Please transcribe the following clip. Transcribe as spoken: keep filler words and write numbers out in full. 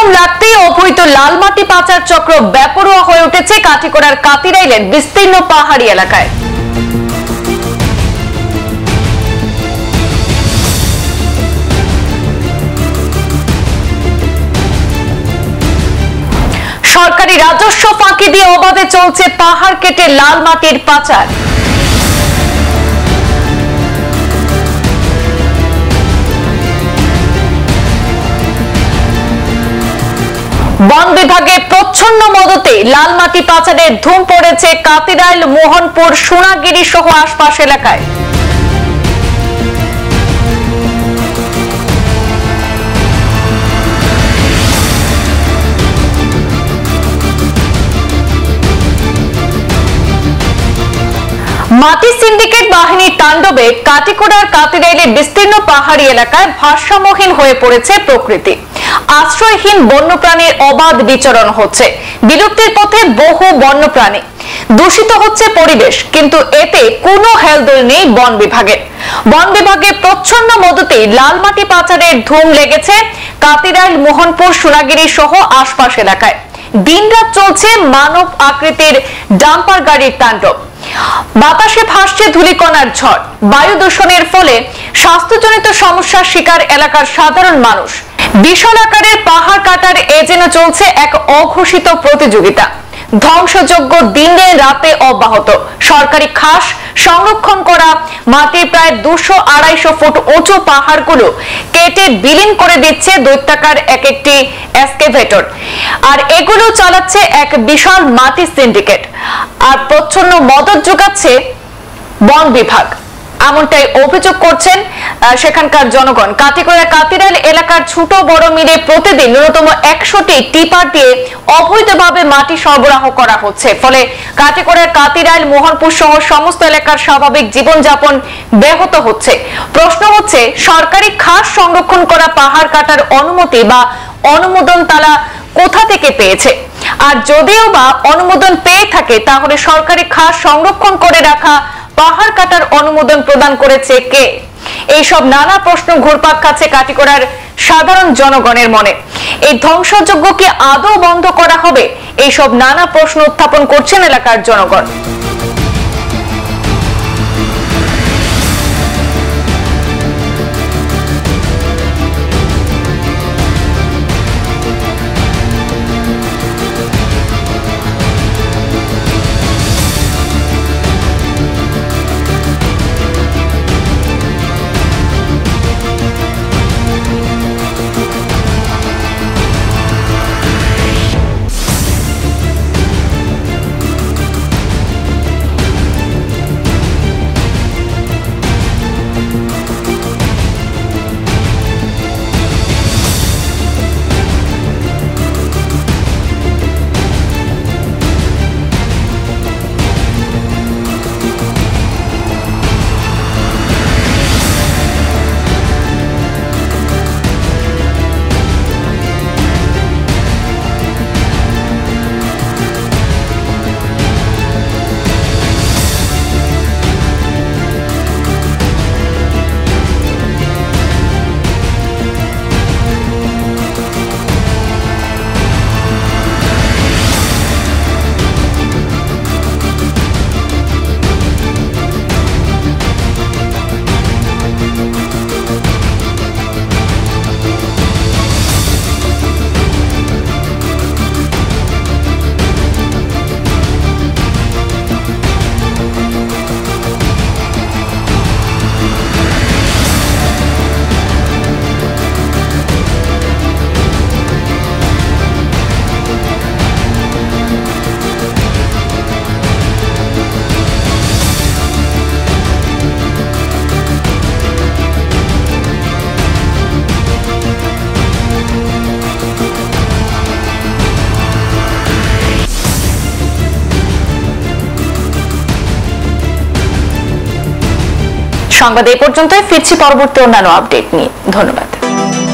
প্রথম লাগতেই অবৈধ লাল মাটি পাচার চক্র বেপরোয়া হয়ে উঠেছে কাটিগড়ার কাতিরাইলের বিস্তীর্ণ পাহাড়ি এলাকায়। সরকারি রাজস্ব ফাঁকি দিয়ে অবাধে চলছে পাহাড় কেটে লাল মাটির পাচার। বন বিভাগের প্রচ্ছন্ন মদতে লাল মাটি পাচারের ধুম পড়েছে কাতিরাইল, মোহনপুর, সোনাগিরি সহ আশপাশ এলাকায়। মাটি সিন্ডিকেট বাহিনীর তাণ্ডবে কাটিগড়ার কাতিরাইলের বিস্তীর্ণ পাহাড়ি এলাকায় ভারসাম্যহীন হয়ে পড়েছে প্রকৃতি। আশ্রয়হীন বন্যপ্রাণীর অবাধ বিচরণ হচ্ছে, বিলুপ্তির পথে বহু বন্যপ্রাণী, দূষিত হচ্ছে পরিবেশ, কিন্তু এতে কোনো হেলদোল নেই বন বিভাগের। বন বিভাগের প্রচ্ছন্ন মদতে লাল মাটি পাচারের ধুম লেগেছে কাতিরাইল, মোহনপুর, সোনাগিরি সহ আশপাশ এলাকায়। দিনরাত চলছে মানব আকৃতির ডাম্পার গাড়ির তাণ্ডব। বাতাসে ভাসছে ধূলিকণার ঝড়। বায়ু দূষণের ফলে স্বাস্থ্যজনিত সমস্যার শিকার এলাকার সাধারণ মানুষ। বিশাল আকারের পাহাড় কাটার এ যেন চলছে এক অঘোষিত প্রতিযোগিতা। ধ্বংসযজ্ঞ দিনে রাতে অব্যাহত। সরকারি খাস সংরক্ষণ করা মাটির প্রায় দুশো আড়াইশো ফুট উঁচু পাহাড়গুলো কেটে বিলীন করে দিচ্ছে দৈত্যাকার এক একটি এক্সকেভেটর, আর এগুলো চালাচ্ছে এক বিশাল মাটি সিন্ডিকেট, আর প্রচ্ছন্ন মদত যোগাচ্ছে বন বিভাগ। এমনটাই অভিযোগ করছেন সেখানকার জনগণ। কাটিগড়া কাতিরাইল এলাকার ছোট বড় মিলে প্রতিদিন ন্যূনতম একশোটি টিপার দিয়ে অবৈধভাবে মাটি সরবরাহ করা হচ্ছে। ফলে কাটিগড়ার কাতিরাইল, মোহনপুর সহ সমস্ত এলাকার স্বাভাবিক জীবনযাপন ব্যাহত হচ্ছে। প্রশ্ন হচ্ছে, সরকারি খাস সংরক্ষণ করা পাহাড় কাটার অনুমতি বা অনুমোদন তারা কোথা থেকে পেয়েছে? আর যদিও বা অনুমোদন পেয়ে থাকে, তাহলে সরকারি খাস সংরক্ষণ করে রাখা পাহাড় কাটার অনুমোদন প্রদান করেছে কে? এইসব নানা প্রশ্ন ঘুরপাক খাচ্ছে কাটিগড়ার সাধারণ জনগণের মনে। এই ধ্বংসযজ্ঞ কি আদৌ বন্ধ করা হবে? এইসব নানা প্রশ্ন উত্থাপন করছেন এলাকার জনগণ। সংবাদ এই পর্যন্তই। ফিরছি পরবর্তী অন্যান্য আপডেট নিয়ে। ধন্যবাদ।